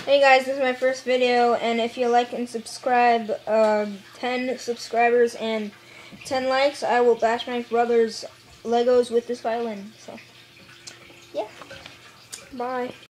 Hey guys, this is my first video, and if you like and subscribe, 10 subscribers and 10 likes, I will bash my brother's Legos with this violin. So, yeah. Bye.